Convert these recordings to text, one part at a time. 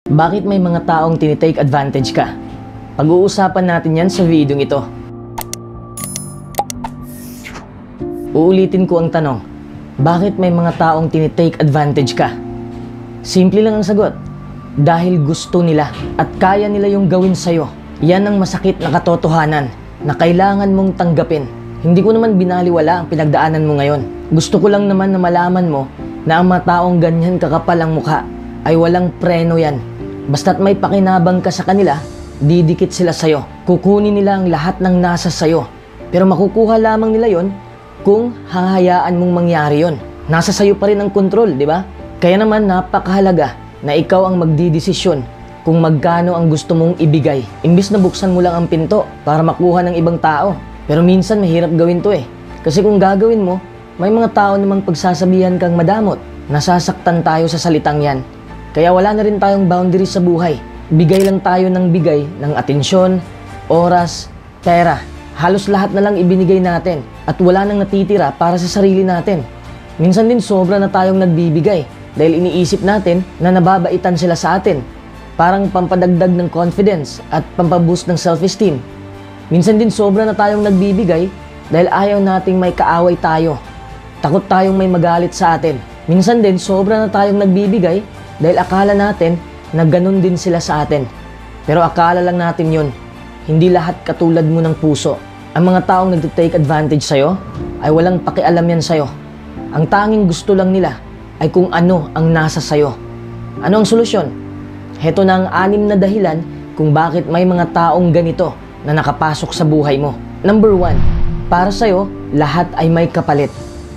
Bakit may mga taong tinitake advantage ka? Pag-uusapan natin yan sa video ito. Uulitin ko ang tanong, bakit may mga taong tinitake advantage ka? Simple lang ang sagot, dahil gusto nila at kaya nila yung gawin sa'yo. Yan ang masakit na katotohanan na kailangan mong tanggapin. Hindi ko naman binaliwala ang pinagdaanan mo ngayon. Gusto ko lang naman na malaman mo na ang mga taong ganyan kakapal ang mukha ay walang preno yan. Basta't may pakinabang ka sa kanila, didikit sila sa'yo. Kukunin nila ang lahat ng nasa sa'yo. Pero makukuha lamang nila yon kung hahayaan mong mangyari yon. Nasa sa'yo pa rin ang kontrol, di ba? Kaya naman napakahalaga na ikaw ang magdidesisyon kung magkano ang gusto mong ibigay. Imbis na buksan mo lang ang pinto para makuha ng ibang tao. Pero minsan mahirap gawin to eh. Kasi kung gagawin mo, may mga tao namang pagsasabihan kang madamot. Nasasaktan tayo sa salitang yan. Kaya wala na rin tayong boundaries sa buhay. Bigay lang tayo ng bigay ng atensyon, oras, pera. Halos lahat na lang ibinigay natin at wala nang natitira para sa sarili natin. Minsan din sobra na tayong nagbibigay dahil iniisip natin na nababaitan sila sa atin. Parang pampadagdag ng confidence at pampaboost ng self-esteem. Minsan din sobra na tayong nagbibigay dahil ayaw nating may kaaway tayo. Takot tayong may magalit sa atin. Minsan din sobra na tayong nagbibigay dahil akala natin na ganun din sila sa atin. Pero akala lang natin yun. Hindi lahat katulad mo ng puso. Ang mga taong nagtitake advantage sa'yo ay walang pakialam yan sa'yo. Ang tanging gusto lang nila ay kung ano ang nasa sa'yo. Ano ang solusyon? Heto na ang 6 na dahilan kung bakit may mga taong ganito na nakapasok sa buhay mo. Number 1, para sa'yo, lahat ay may kapalit.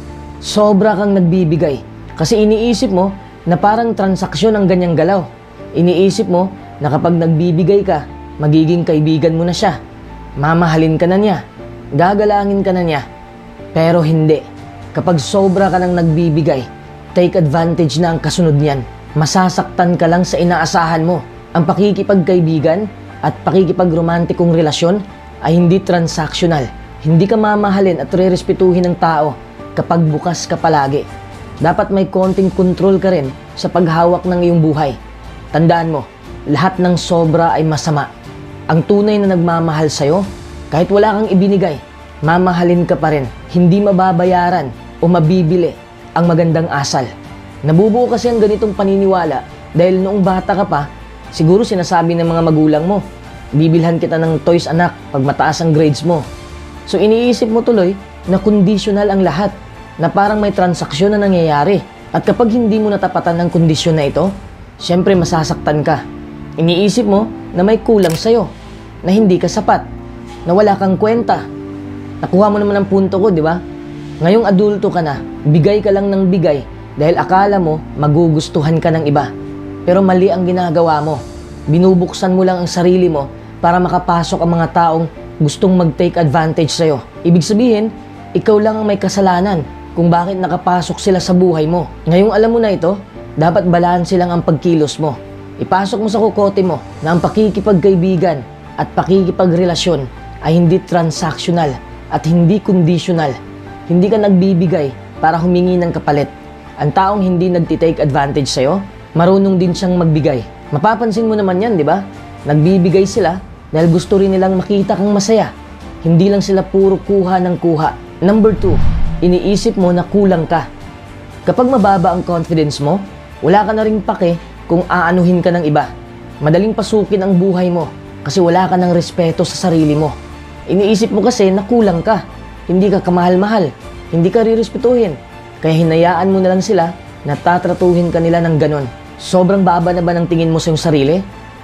Sobra kang nagbibigay kasi iniisip mo na parang transaksyon ang ganyang galaw. Iniisip mo na kapag nagbibigay ka, magiging kaibigan mo na siya. Mamahalin ka na niya. Gagalangin ka na niya. Pero hindi. Kapag sobra ka nang nagbibigay, take advantage na ang kasunod niyan. Masasaktan ka lang sa inaasahan mo. Ang pakikipagkaibigan at pakikipag-romantikong relasyon ay hindi transactional. Hindi ka mamahalin at rerespetuhin ng tao kapag bukas ka palagi. Dapat may konting control ka rin sa paghawak ng iyong buhay. Tandaan mo, lahat ng sobra ay masama. Ang tunay na nagmamahal sa'yo, kahit wala kang ibinigay, mamahalin ka pa rin. Hindi mababayaran o mabibili ang magandang asal. Nabubuo kasi ang ganitong paniniwala dahil noong bata ka pa, siguro sinasabi ng mga magulang mo, bibilhan kita ng toys anak pag mataas ang grades mo. So iniisip mo tuloy na conditional ang lahat, na parang may transaksyon na nangyayari. At kapag hindi mo natapatan ng kondisyon na ito, syempre masasaktan ka. Iniisip mo na may kulang sa'yo, na hindi ka sapat, na wala kang kwenta. Nakuha mo naman ang punto ko, di ba? Ngayong adulto ka na, bigay ka lang ng bigay dahil akala mo magugustuhan ka ng iba. Pero mali ang ginagawa mo. Binubuksan mo lang ang sarili mo para makapasok ang mga taong gustong mag-take advantage sa'yo. Ibig sabihin, ikaw lang ang may kasalanan kung bakit nakapasok sila sa buhay mo. Ngayong alam mo na ito, dapat balanse lang ang pagkilos mo. Ipasok mo sa kukote mo na ang pakikipagkaibigan at pakikipagrelasyon ay hindi transactional at hindi conditional. Hindi ka nagbibigay para humingi ng kapalit. Ang taong hindi nagtitake advantage sa'yo, marunong din siyang magbigay. Mapapansin mo naman yan, di ba? Nagbibigay sila dahil gusto rin nilang makita kang masaya. Hindi lang sila puro kuha ng kuha. Number 2, iniisip mo na kulang ka. Kapag mababa ang confidence mo, wala ka na ring pake kung aanuhin ka ng iba. Madaling pasukin ang buhay mo kasi wala ka ng respeto sa sarili mo. Iniisip mo kasi na kulang ka. Hindi ka kamahal-mahal. Hindi ka rirespetuhin. Kaya hinayaan mo na lang sila na tatratuhin ka nila ng ganon. Sobrang baba na ba ng tingin mo sa iyong sarili?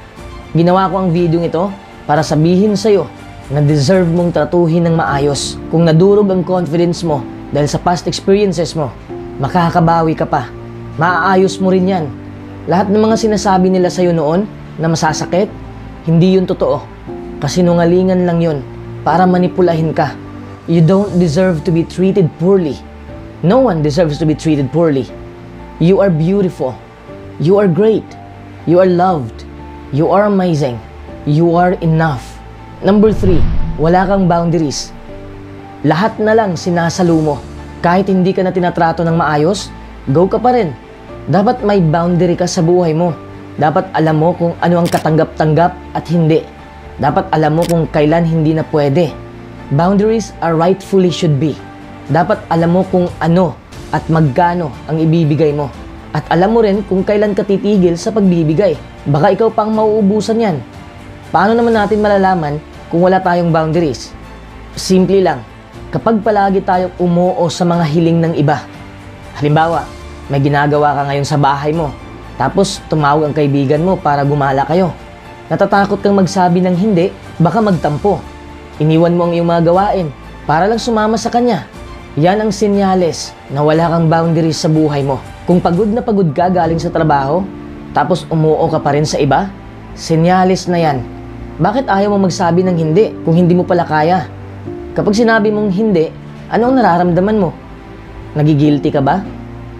Ginawa ko ang video ito para sabihin sa'yo na deserve mong tratuhin ng maayos. Kung nadurog ang confidence mo dahil sa past experiences mo, makakabawi ka pa. Maaayos mo rin yan. Lahat ng mga sinasabi nila sa'yo noon na masasakit, hindi yun totoo. Kasinungalingan lang yun para manipulahin ka. You don't deserve to be treated poorly. No one deserves to be treated poorly. You are beautiful. You are great. You are loved. You are amazing. You are enough. Number 3, wala kang boundaries. Lahat na lang sinasalo mo. Kahit hindi ka na tinatrato ng maayos, go ka pa rin. Dapat may boundary ka sa buhay mo. Dapat alam mo kung ano ang katanggap-tanggap at hindi. Dapat alam mo kung kailan hindi na pwede. Boundaries are rightfully should be. Dapat alam mo kung ano at magkano ang ibibigay mo. At alam mo rin kung kailan ka titigil sa pagbibigay. Baka ikaw pang mauubusan yan. Paano naman natin malalaman kung wala tayong boundaries? Simple lang. Kapag palagi tayong umuo sa mga hiling ng iba. Halimbawa, may ginagawa ka ngayon sa bahay mo. Tapos tumawag ang kaibigan mo para gumala kayo. Natatakot kang magsabi ng hindi, baka magtampo. Iniwan mo ang iyong mga gawain para lang sumama sa kanya. Yan ang senyales na wala kang boundaries sa buhay mo. Kung pagod na pagod ka galing sa trabaho, tapos umuo ka pa rin sa iba, senyales na yan. Bakit ayaw mo magsabi ng hindi kung hindi mo pala kaya? Kapag sinabi mong hindi, ano ang nararamdaman mo? Nagigilty ka ba?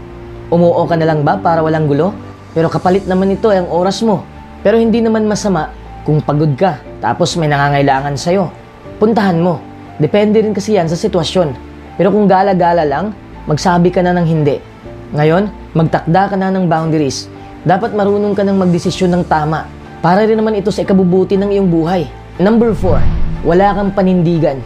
Umuo ka na lang ba para walang gulo? Pero kapalit naman ito ay ang oras mo. Pero hindi naman masama kung pagod ka tapos may nangangailangan sa'yo. Puntahan mo. Depende rin kasi yan sa sitwasyon. Pero kung gala-gala lang, magsabi ka na ng hindi. Ngayon, magtakda ka na ng boundaries. Dapat marunong ka ng magdesisyon ng tama. Para rin naman ito sa ikabubuti ng iyong buhay. Number 4, wala kang panindigan.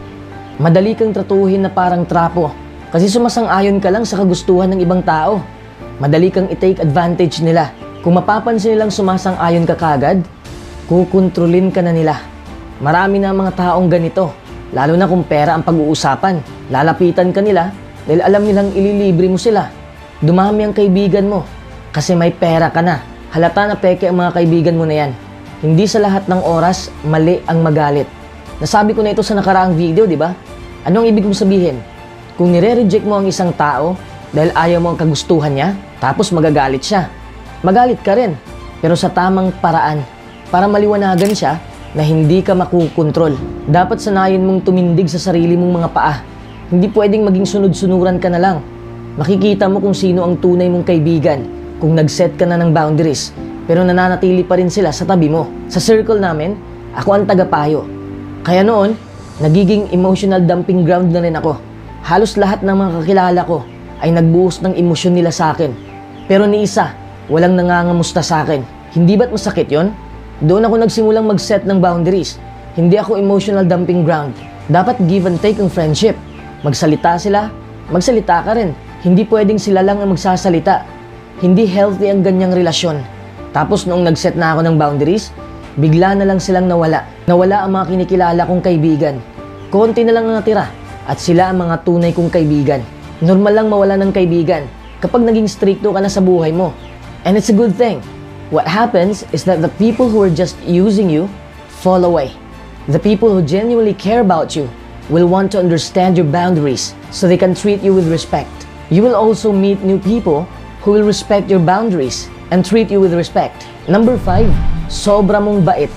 Madali kang tratuhin na parang trapo kasi sumasang-ayon ka lang sa kagustuhan ng ibang tao. Madali kang i-take advantage nila. Kung mapapansin nilang sumasang-ayon ka kagad, kukontrolin ka na nila. Marami na mga taong ganito, lalo na kung pera ang pag-uusapan. Lalapitan ka nila dahil alam nilang ililibre mo sila. Dumami ang kaibigan mo kasi may pera ka na. Halata na peke ang mga kaibigan mo na yan. Hindi sa lahat ng oras, mali ang magalit. Nasabi ko na ito sa nakaraang video, di ba? Anong ibig mo sabihin? Kung nire-reject mo ang isang tao dahil ayaw mo ang kagustuhan niya, tapos magagalit siya. Magalit ka rin, pero sa tamang paraan para maliwanagan siya na hindi ka makukontrol. Dapat sanayin mong tumindig sa sarili mong mga paa. Hindi pwedeng maging sunod-sunuran ka na lang. Makikita mo kung sino ang tunay mong kaibigan kung nag-set ka na ng boundaries pero nananatili pa rin sila sa tabi mo. Sa circle namin, ako ang tagapayo. Kaya noon, nagiging emotional dumping ground na rin ako. Halos lahat ng mga kakilala ko ay nagbuhos ng emosyon nila sa akin. Pero ni isa, walang nangangamusta sa akin. Hindi ba't masakit yon? Doon ako nagsimulang mag-set ng boundaries. Hindi ako emotional dumping ground. Dapat give and take ang friendship. Magsalita sila, magsalita ka rin. Hindi pwedeng sila lang ang magsasalita. Hindi healthy ang ganyang relasyon. Tapos noong nag-set na ako ng boundaries, bigla na lang silang nawala. Nawala ang mga kinikilala kong kaibigan. Konti na lang ang natira at sila ang mga tunay kong kaibigan. Normal lang mawala ng kaibigan kapag naging stricto ka na sa buhay mo. And it's a good thing. What happens is that the people who are just using you fall away. The people who genuinely care about you will want to understand your boundaries so they can treat you with respect. You will also meet new people who will respect your boundaries and treat you with respect. Number 5, sobra mong bait.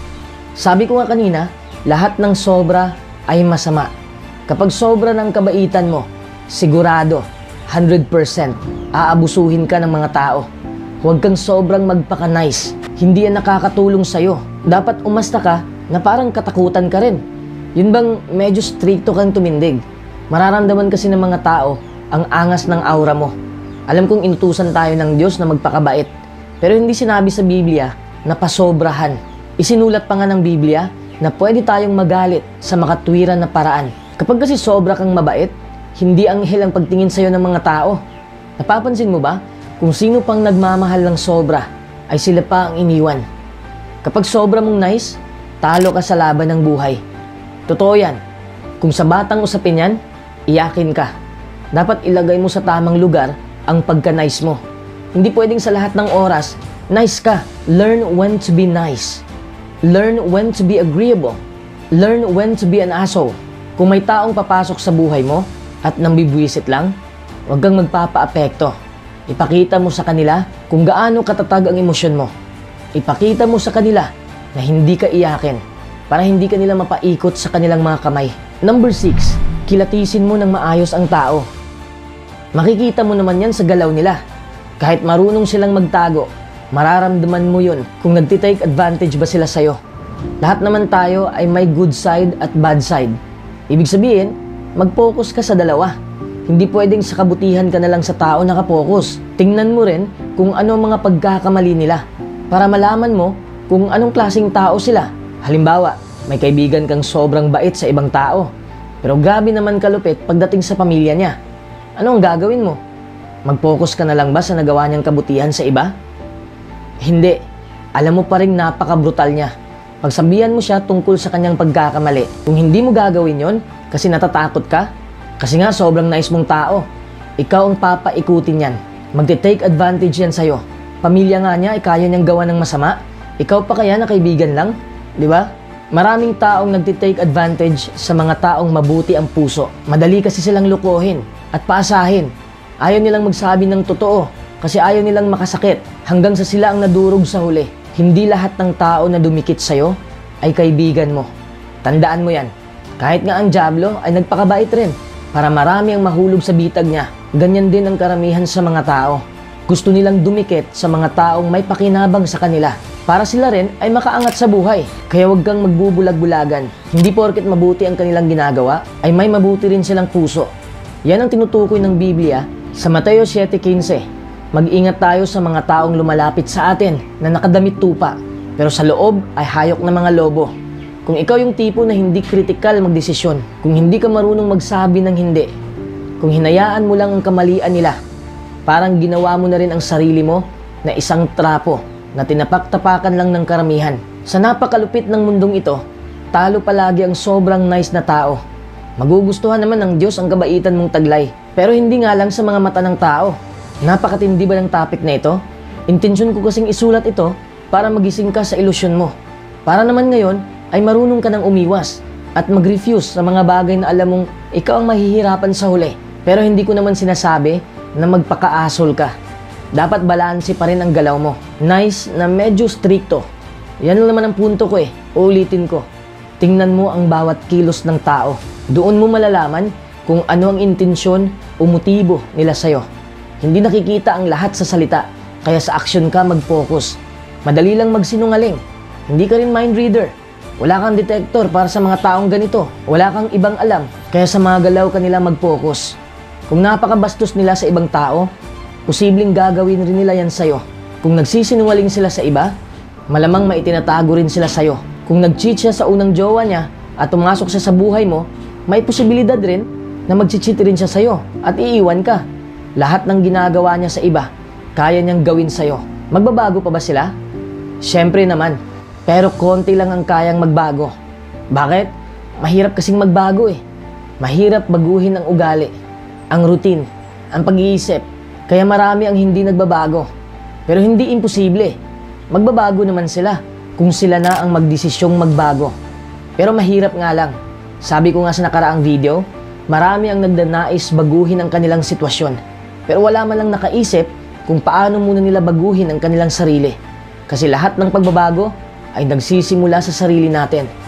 Sabi ko nga kanina, lahat ng sobra ay masama. Kapag sobra ng kabaitan mo, sigurado, 100% aabusuhin ka ng mga tao. Huwag kang sobrang magpaka-nice. Hindi yan nakakatulong sa'yo. Dapat umasta ka na parang katakutan ka rin. Yun bang medyo stricto kang tumindig. Mararamdaman kasi ng mga tao ang angas ng aura mo. Alam kong inutusan tayo ng Diyos na magpakabait. Pero hindi sinabi sa Biblia na pasobrahan. Isinulat pa nga ng Biblia na pwede tayong magalit sa makatwiran na paraan. Kapag kasi sobra kang mabait, hindi anghel ang pagtingin sa'yo ng mga tao. Napapansin mo ba? Kung sino pang nagmamahal ng sobra, ay sila pa ang iniwan. Kapag sobra mong nice, talo ka sa laban ng buhay. Totoo yan. Kung sa batang usapin yan, iyakin ka. Dapat ilagay mo sa tamang lugar ang pagka-nice mo. Hindi pwedeng sa lahat ng oras, nice ka. Learn when to be nice. Learn when to be agreeable. Learn when to be an asshole. Kung may taong papasok sa buhay mo at nambibwisit lang, huwag kang magpapa-apekto. Ipakita mo sa kanila kung gaano katatag ang emosyon mo. Ipakita mo sa kanila na hindi ka iyakin para hindi ka nila mapaikot sa kanilang mga kamay. Number 6, kilatisin mo ng maayos ang tao. Makikita mo naman yan sa galaw nila. Kahit marunong silang magtago, mararamdaman mo yun kung nagtitake advantage ba sila sa'yo. Lahat naman tayo ay may good side at bad side. Ibig sabihin, mag-focus ka sa dalawa. Hindi pwedeng sa kabutihan ka na lang sa tao nakapokus. Tingnan mo rin kung ano ang mga pagkakamali nila. para malaman mo kung anong klaseng tao sila. Halimbawa, may kaibigan kang sobrang bait sa ibang tao, pero grabe naman kalupit pagdating sa pamilya niya. Ano ang gagawin mo? Mag-focus ka na lang ba sa nagawa niyang kabutihan sa iba? Hindi. Alam mo pa rin napaka-brutal niya. Pagsabihan mo siya tungkol sa kanyang pagkakamali. Kung hindi mo gagawin yon kasi natatakot ka, kasi nga sobrang nice mong tao, ikaw ang papaikutin yan. Magte-take advantage yan sa'yo. Pamilya nga niya, kaya niyang gawa ng masama. Ikaw pa kaya na kaibigan lang? Di ba? Maraming taong nagte-take advantage sa mga taong mabuti ang puso. Madali kasi silang lukuhin at paasahin. Ayaw nilang magsabi ng totoo kasi ayaw nilang makasakit hanggang sa sila ang nadurog sa huli. Hindi lahat ng tao na dumikit sa'yo ay kaibigan mo. Tandaan mo yan. Kahit nga ang Diablo ay nagpakabait rin para marami ang mahulog sa bitag niya. Ganyan din ang karamihan sa mga tao. Gusto nilang dumikit sa mga taong may pakinabang sa kanila para sila rin ay makaangat sa buhay. Kaya huwag kang magbubulag-bulagan. Hindi porket mabuti ang kanilang ginagawa ay may mabuti rin silang puso. Yan ang tinutukoy ng Biblia sa Mateo 7:15. Mag-ingat tayo sa mga taong lumalapit sa atin na nakadamit tupa, pero sa loob ay hayok na mga lobo. Kung ikaw yung tipo na hindi kritikal magdesisyon, kung hindi ka marunong magsabi ng hindi, kung hinayaan mo lang ang kamalian nila, parang ginawa mo na rin ang sarili mo na isang trapo na tinapak-tapakan lang ng karamihan. Sa napakalupit ng mundong ito, talo palagi ang sobrang nice na tao. Magugustuhan naman ng Diyos ang kabaitan mong taglay, pero hindi nga lang sa mga mata ng tao. Napakatindi ba ng topic na ito? Intensyon ko kasing isulat ito para magising ka sa ilusyon mo. Para naman ngayon ay marunong ka nang umiwas at mag-refuse sa mga bagay na alam mong ikaw ang mahihirapan sa huli. Pero hindi ko naman sinasabi na magpaka-asshole ka. Dapat balanse pa rin ang galaw mo. Nice na medyo stricto. Yan lang naman ang punto ko eh. Uulitin ko. Tingnan mo ang bawat kilos ng tao. Doon mo malalaman kung ano ang intensyon o motibo nila sa'yo. Hindi nakikita ang lahat sa salita, kaya sa aksyon ka mag-focus. Madali lang magsinungaling. Hindi ka rin mind reader. Wala kang detector para sa mga taong ganito. Wala kang ibang alam, kaya sa mga galaw ka nila mag-focus. Kung napakabastos nila sa ibang tao, posibleng gagawin rin nila yan sa'yo. Kung nagsisinungaling sila sa iba, malamang maitinatago rin sila sa'yo. Kung nag-cheat siya sa unang jowa niya at pumasok siya sa buhay mo, may posibilidad rin na mag-cheat rin siya sa'yo at iiwan ka. Lahat ng ginagawa niya sa iba, kaya niyang gawin sa'yo. Magbabago pa ba sila? Siyempre naman, pero konti lang ang kayang magbago. Bakit? Mahirap kasing magbago eh. Mahirap baguhin ang ugali, ang routine, ang pag-iisip. Kaya marami ang hindi nagbabago. Pero hindi imposible. Magbabago naman sila kung sila na ang magdesisyong magbago. Pero mahirap nga lang. Sabi ko nga sa nakaraang video, marami ang nagdanais baguhin ang kanilang sitwasyon. Pero wala man lang nakaisip kung paano muna nila baguhin ang kanilang sarili. Kasi lahat ng pagbabago ay nagsisimula sa sarili natin.